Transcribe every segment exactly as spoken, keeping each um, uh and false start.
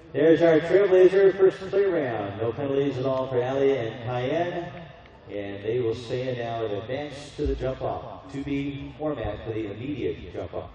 There's our Trailblazer first clear round. No penalties at all for A L I and Cayenne. And they will stay in now and advance to the jump off. To be format for the immediate jump off.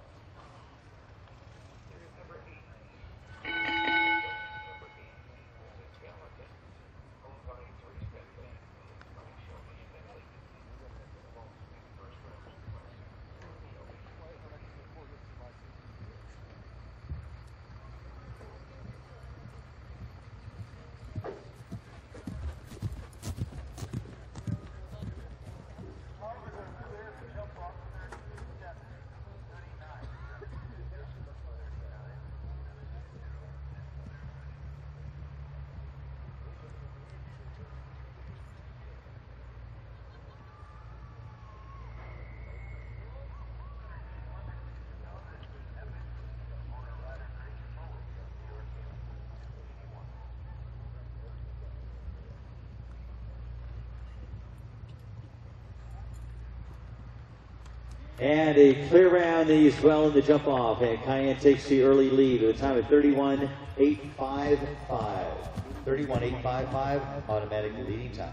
And a clear round as well in the jump off, and Cayenne takes the early lead with a time of thirty-one eight fifty-five. thirty-one eight fifty-five, automatic leading time.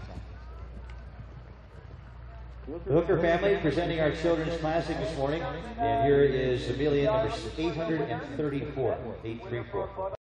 The Hooker family presenting our Children's Classic this morning, and here is Amelia number eight hundred thirty-four, eight thirty-four.